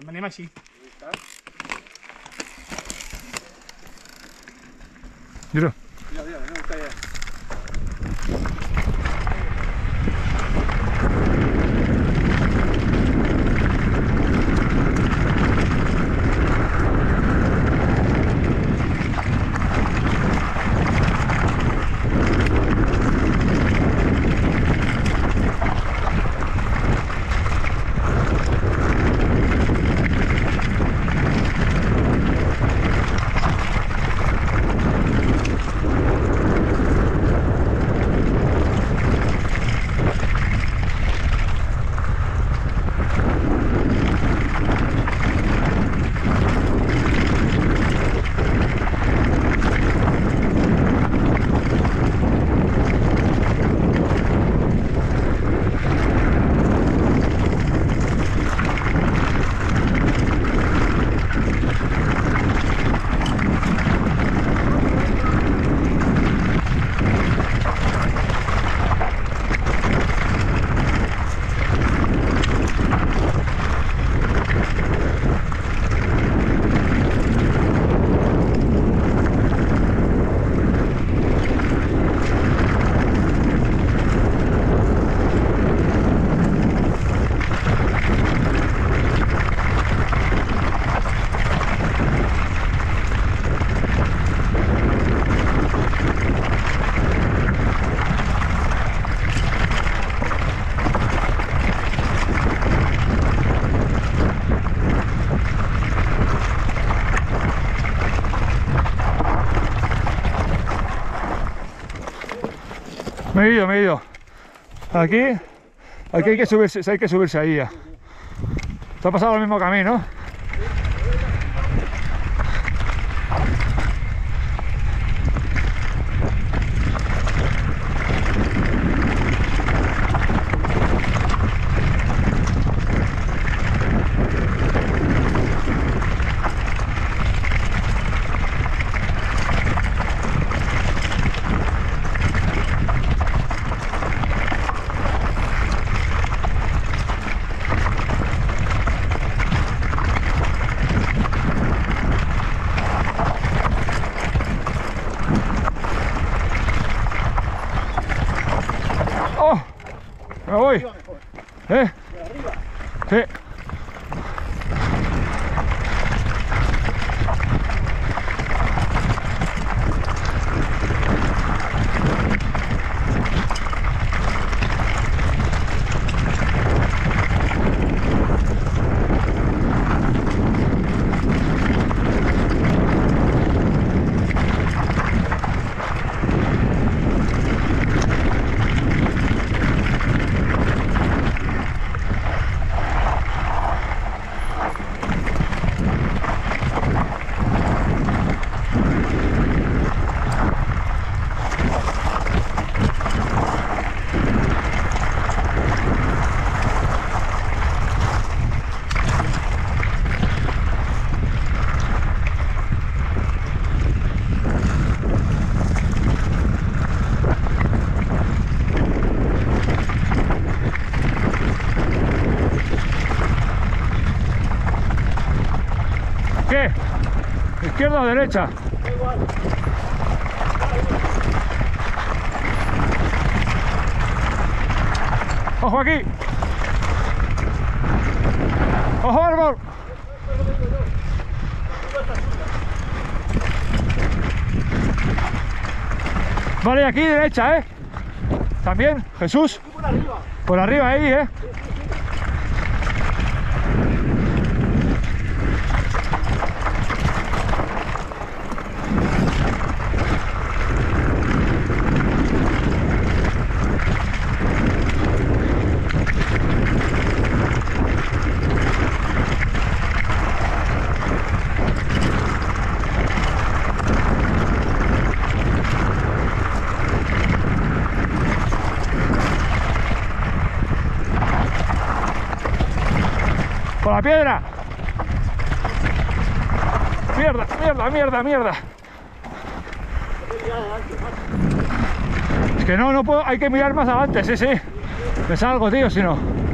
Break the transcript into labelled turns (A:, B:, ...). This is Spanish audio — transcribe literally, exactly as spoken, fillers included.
A: Anem així.
B: Mira.
C: Mira, mira, no está ya.
B: Me he ido, me he ido. Aquí, aquí hay que subirse, hay que subirse ahí ya. Te ha pasado lo mismo que a mí, ¿no? ¡Oh! Me voy. ¿Eh? Sí. ¿Qué? ¿Izquierda o derecha? ¡Ojo aquí! ¡Ojo árbol! Vale, aquí derecha, ¿eh? También, Jesús.
A: Por arriba.
B: Por arriba ahí, ¿eh? Por la piedra. Mierda, mierda, mierda, mierda. Es que no, no puedo, hay que mirar más adelante, sí, sí. Me salgo, tío, si no.